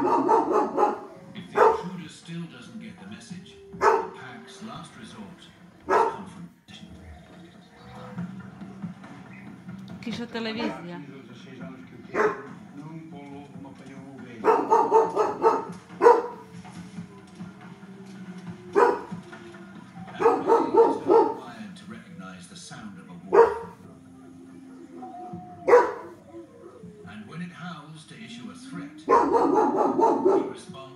If the intruder still doesn't get the message, the pack's last resort is confrontation. Aqui a televisão. The sound of a wolf, and when it howls to issue a threat, he responds